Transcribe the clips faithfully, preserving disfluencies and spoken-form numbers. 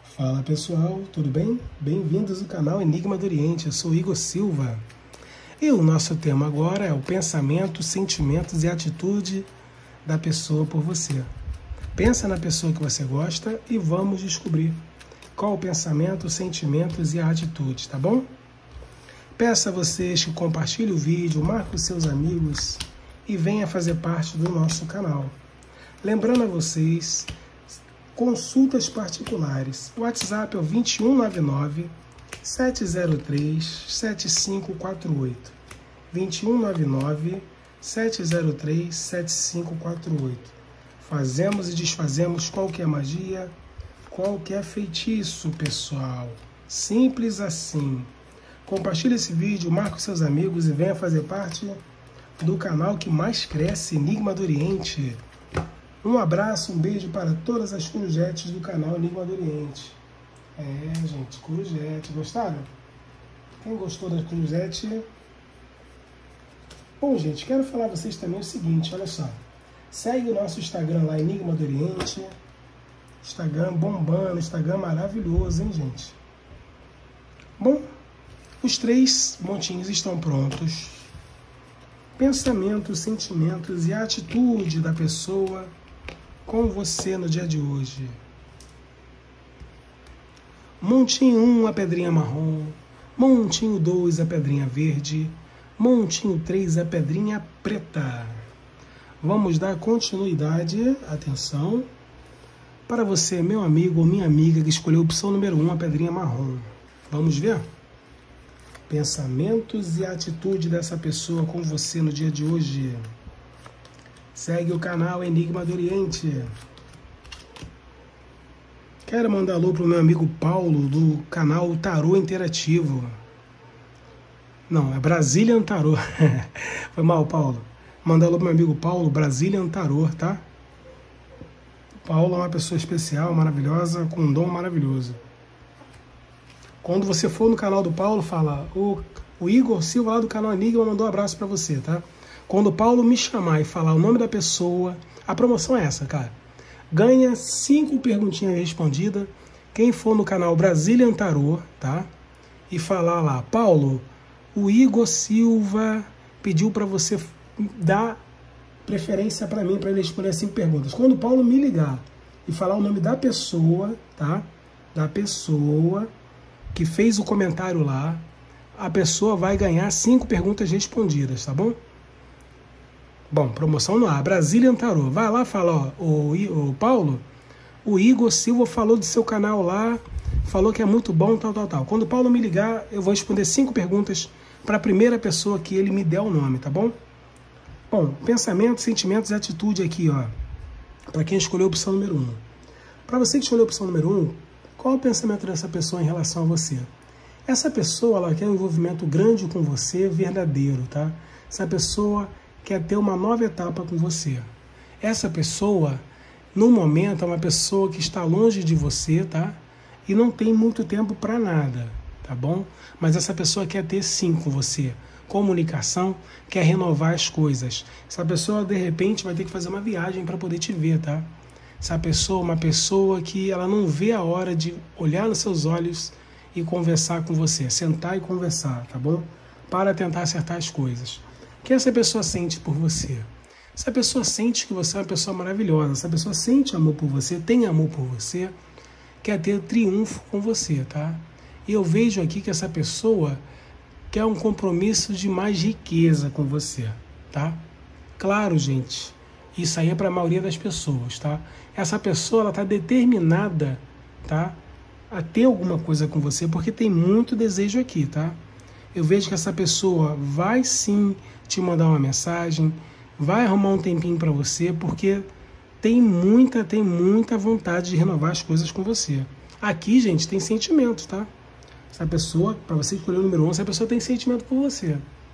Fala pessoal, tudo bem? Bem-vindos ao canal Enigma do Oriente, eu sou Igor Silva. E o nosso tema agora é o pensamento, sentimentos e atitude da pessoa por você. Pensa na pessoa que você gosta e vamos descobrir qual o pensamento, sentimentos e a atitude, tá bom? Peço a vocês que compartilhem o vídeo, marquem os seus amigos e venha fazer parte do nosso canal. Lembrando a vocês, consultas particulares. O WhatsApp é o dois um nove nove, sete zero três, sete cinco quatro oito. dois um nove nove, sete zero três, sete cinco quatro oito. Fazemos e desfazemos qualquer magia, qualquer feitiço, pessoal. Simples assim. Compartilhe esse vídeo, marque os seus amigos e venha fazer parte do canal que mais cresce, Enigma do Oriente. Um abraço, um beijo para todas as corujetes do canal Enigma do Oriente. É, gente, corujete. Gostaram? Quem gostou da corujete? Bom, gente, quero falar a vocês também o seguinte, olha só. Segue o nosso Instagram lá, Enigma do Oriente. Instagram bombando, Instagram maravilhoso, hein, gente? Bom, os três montinhos estão prontos. Pensamentos, sentimentos e a atitude da pessoa com você no dia de hoje. Montinho um, a pedrinha marrom. Montinho dois, a pedrinha verde. Montinho três, a pedrinha preta. Vamos dar continuidade, atenção, para você, meu amigo ou minha amiga, que escolheu a opção número um, a pedrinha marrom. Vamos ver? Pensamentos e atitude dessa pessoa com você no dia de hoje. Segue o canal Enigma do Oriente. Quero mandar alô pro meu amigo Paulo, do canal Tarô Interativo. Não, é Brazilian Tarô. Foi mal, Paulo. Mandar alô pro meu amigo Paulo, Brazilian Tarô, tá? Paulo é uma pessoa especial, maravilhosa, com um dom maravilhoso. Quando você for no canal do Paulo, fala, o, o Igor Silva lá do canal Enigma mandou um abraço pra você, tá? Quando o Paulo me chamar e falar o nome da pessoa, a promoção é essa, cara. Ganha cinco perguntinhas respondidas. Quem for no canal Brazilian Tarô, tá? E falar lá, Paulo, o Igor Silva pediu para você dar preferência para mim, para ele responder as cinco perguntas. Quando o Paulo me ligar e falar o nome da pessoa, tá? Da pessoa que fez o comentário lá, a pessoa vai ganhar cinco perguntas respondidas, tá bom? Bom, promoção no ar, Brazilian Tarô. Vai lá, fala, ó, o, o Paulo, o Igor Silva falou do seu canal lá, falou que é muito bom, tal, tal, tal. Quando o Paulo me ligar, eu vou responder cinco perguntas para a primeira pessoa que ele me der o nome, tá bom? Bom, pensamentos, sentimentos e atitude aqui, ó, para quem escolheu a opção número um. Para você que escolheu a opção número um, qual é o pensamento dessa pessoa em relação a você? Essa pessoa, ela quer um envolvimento grande com você, verdadeiro, tá? Essa pessoa quer ter uma nova etapa com você. Essa pessoa, no momento, é uma pessoa que está longe de você, tá? E não tem muito tempo para nada, tá bom? Mas essa pessoa quer ter sim com você. Comunicação, quer renovar as coisas. Essa pessoa, de repente, vai ter que fazer uma viagem para poder te ver, tá? Essa pessoa é uma pessoa que ela não vê a hora de olhar nos seus olhos e conversar com você. Sentar e conversar, tá bom? Para tentar acertar as coisas. O que essa pessoa sente por você? Essa pessoa sente que você é uma pessoa maravilhosa. Essa pessoa sente amor por você, tem amor por você, quer ter triunfo com você, tá? E eu vejo aqui que essa pessoa quer um compromisso de mais riqueza com você, tá? Claro, gente, isso aí é para a maioria das pessoas, tá? Essa pessoa, ela tá determinada, tá? A ter alguma coisa com você, porque tem muito desejo aqui, tá? Eu vejo que essa pessoa vai sim te mandar uma mensagem, vai arrumar um tempinho para você, porque tem muita, tem muita vontade de renovar as coisas com você. Aqui, gente, tem sentimento, tá? Essa pessoa, para você escolher o número um, essa pessoa tem sentimento por você.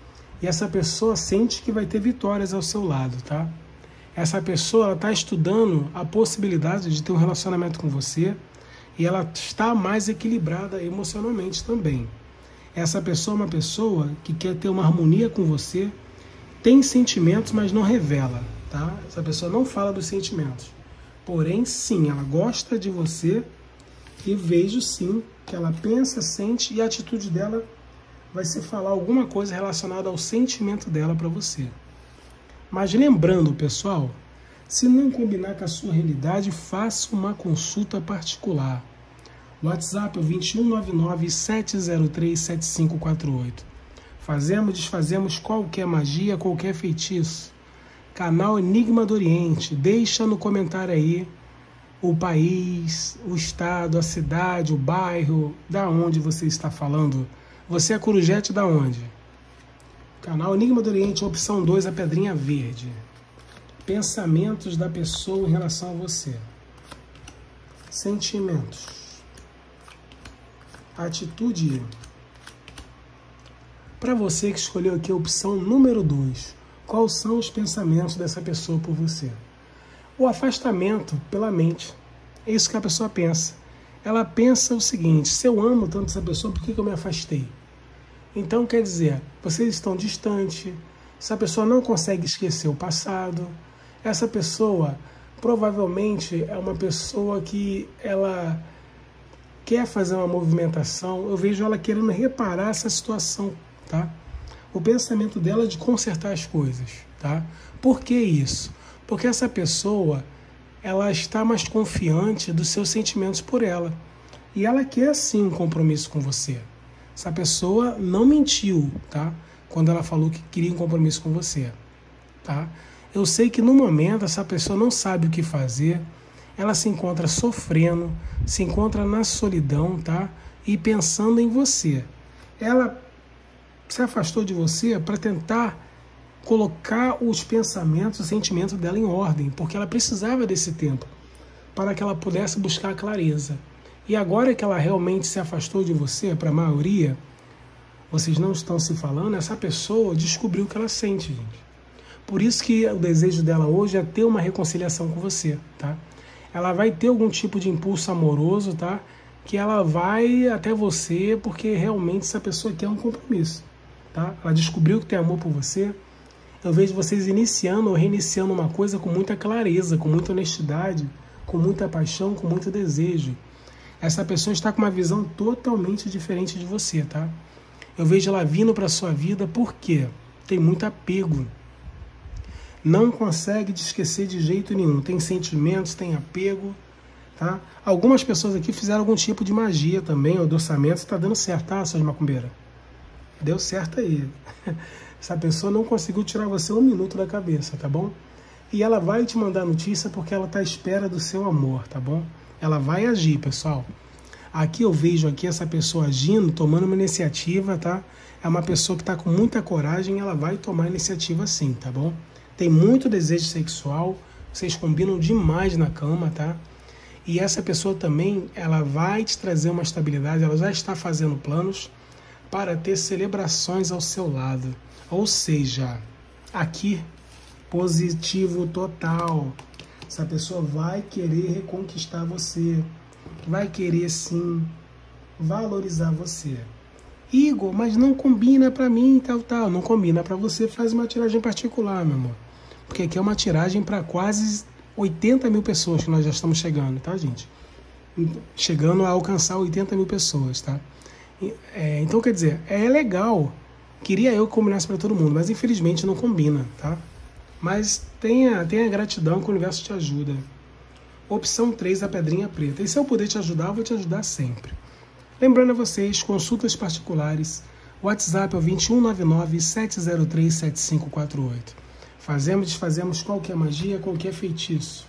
E essa pessoa sente que vai ter vitórias ao seu lado, tá? Essa pessoa está estudando a possibilidade de ter um relacionamento com você e ela está mais equilibrada emocionalmente também. Essa pessoa é uma pessoa que quer ter uma harmonia com você, tem sentimentos, mas não revela, tá? Essa pessoa não fala dos sentimentos. Porém, sim, ela gosta de você E vejo sim que ela pensa, sente e a atitude dela vai ser falar alguma coisa relacionada ao sentimento dela para você. Mas lembrando, pessoal, se não combinar com a sua realidade, faça uma consulta particular. WhatsApp é dois um nove nove, sete zero três, sete cinco quatro oito. Fazemos, desfazemos qualquer magia, qualquer feitiço. Canal Enigma do Oriente. Deixa no comentário aí o país, o estado, a cidade, o bairro, da onde você está falando. Você é Corujete da onde? Canal Enigma do Oriente, opção dois, a pedrinha verde. Pensamentos da pessoa em relação a você. Sentimentos. Atitude. Para você que escolheu aqui a opção número dois, quais são os pensamentos dessa pessoa por você? O afastamento pela mente. É isso que a pessoa pensa. Ela pensa o seguinte: se eu amo tanto essa pessoa, por que que eu me afastei? Então, quer dizer, vocês estão distantes, essa pessoa não consegue esquecer o passado, essa pessoa provavelmente é uma pessoa que ela quer fazer uma movimentação, eu vejo ela querendo reparar essa situação, tá? O pensamento dela é de consertar as coisas, tá? Por que isso? Porque essa pessoa, ela está mais confiante dos seus sentimentos por ela. E ela quer sim um compromisso com você. Essa pessoa não mentiu, tá? Quando ela falou que queria um compromisso com você, tá? Eu sei que no momento essa pessoa não sabe o que fazer, ela se encontra sofrendo, se encontra na solidão, tá? E pensando em você. Ela se afastou de você para tentar colocar os pensamentos, os sentimentos dela em ordem, porque ela precisava desse tempo para que ela pudesse buscar a clareza. E agora que ela realmente se afastou de você, para a maioria, vocês não estão se falando, essa pessoa descobriu o que ela sente, gente. Por isso que o desejo dela hoje é ter uma reconciliação com você, tá? Ela vai ter algum tipo de impulso amoroso, tá? Que ela vai até você porque realmente essa pessoa quer um compromisso, tá? Ela descobriu que tem amor por você. Eu vejo vocês iniciando ou reiniciando uma coisa com muita clareza, com muita honestidade, com muita paixão, com muito desejo. Essa pessoa está com uma visão totalmente diferente de você, tá? Eu vejo ela vindo para a sua vida porque tem muito apego. Não consegue te esquecer de jeito nenhum. Tem sentimentos, tem apego, tá? Algumas pessoas aqui fizeram algum tipo de magia também, ou orçamento. Está dando certo, tá, suas macumbeiras? Deu certo aí. Essa pessoa não conseguiu tirar você um minuto da cabeça, tá bom? E ela vai te mandar notícia porque ela está à espera do seu amor, tá bom? Ela vai agir, pessoal. Aqui eu vejo aqui essa pessoa agindo, tomando uma iniciativa, tá? É uma pessoa que está com muita coragem, ela vai tomar iniciativa sim, tá bom? Tem muito desejo sexual, vocês combinam demais na cama, tá? E essa pessoa também, ela vai te trazer uma estabilidade, ela já está fazendo planos para ter celebrações ao seu lado. Ou seja, aqui, positivo total. Essa pessoa vai querer reconquistar você, vai querer sim valorizar você. Igor, mas não combina para mim, tal, tal. Não combina para você, faz uma tiragem particular, meu amor. Porque aqui é uma tiragem para quase oitenta mil pessoas que nós já estamos chegando, tá, gente? Chegando a alcançar oitenta mil pessoas, tá? É, então, quer dizer, é legal. Queria eu que combinasse para todo mundo, mas infelizmente não combina, tá? Mas tenha, tenha gratidão que o universo te ajuda. Opção três, a pedrinha preta. E se eu puder te ajudar, eu vou te ajudar sempre. Lembrando a vocês, consultas particulares, WhatsApp é o dois um nove nove, sete zero três, sete cinco quatro oito. Fazemos, desfazemos qualquer magia, qualquer feitiço.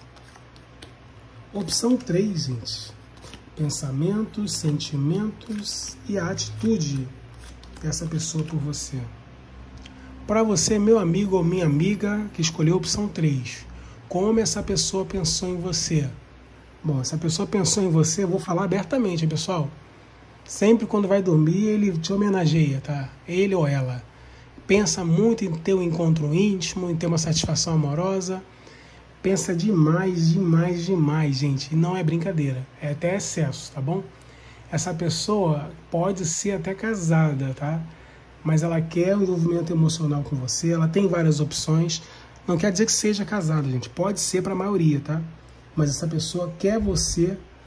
Opção três, gente. Pensamentos, sentimentos e a atitude dessa pessoa por você. Para você, meu amigo ou minha amiga, que escolheu a opção três, como essa pessoa pensou em você? Bom, essa pessoa pensou em você, eu vou falar abertamente, pessoal. Sempre quando vai dormir, ele te homenageia, tá? Ele ou ela. Pensa muito em ter um encontro íntimo, em ter uma satisfação amorosa. Pensa demais, demais, demais, gente. E não é brincadeira, é até excesso, tá bom? Essa pessoa pode ser até casada, tá? Mas ela quer um envolvimento emocional com você, ela tem várias opções. Não quer dizer que seja casada, gente. Pode ser para a maioria, tá? Mas essa pessoa quer você,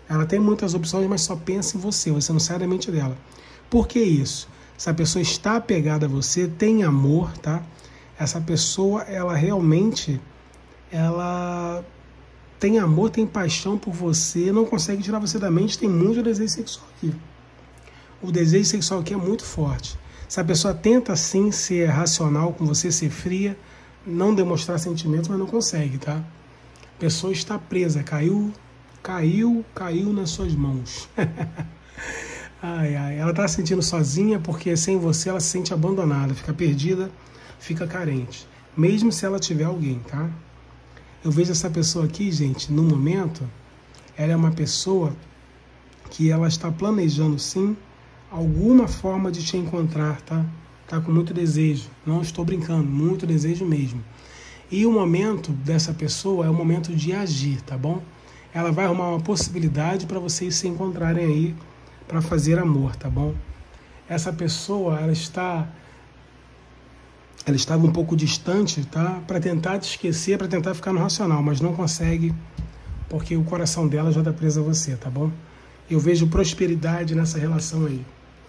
Ela tem muitas opções, mas só pensa em você, você não sai da mente dela. Por que isso? Essa pessoa está apegada a você, tem amor, tá? Essa pessoa, ela realmente, ela tem amor, tem paixão por você, não consegue tirar você da mente, tem muito desejo sexual aqui. O desejo sexual aqui é muito forte. Essa pessoa tenta sim ser racional com você, ser fria, não demonstrar sentimentos, mas não consegue, tá? A pessoa está presa, caiu, caiu, caiu nas suas mãos. Ai, ai, ela está se sentindo sozinha porque sem você ela se sente abandonada, fica perdida, fica carente. Mesmo se ela tiver alguém, tá? Eu vejo essa pessoa aqui, gente, no momento, ela é uma pessoa que ela está planejando sim alguma forma de te encontrar, tá? Tá com muito desejo, não estou brincando, muito desejo mesmo. E o momento dessa pessoa é o momento de agir, tá bom? Ela vai arrumar uma possibilidade para vocês se encontrarem aí para fazer amor, tá bom? Essa pessoa, ela está ela estava um pouco distante, tá? Para tentar te esquecer, para tentar ficar no racional, mas não consegue, porque o coração dela já está preso a você, tá bom? Eu vejo prosperidade nessa relação aí.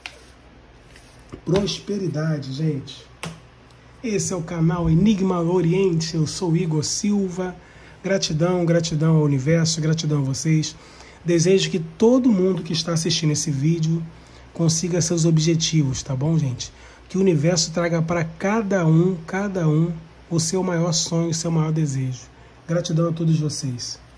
Prosperidade, gente. Esse é o canal Enigma Oriente, eu sou Igor Silva. Gratidão, gratidão ao universo, gratidão a vocês. Desejo que todo mundo que está assistindo esse vídeo consiga seus objetivos, tá bom, gente? Que o universo traga para cada um, cada um, o seu maior sonho, o seu maior desejo. Gratidão a todos vocês.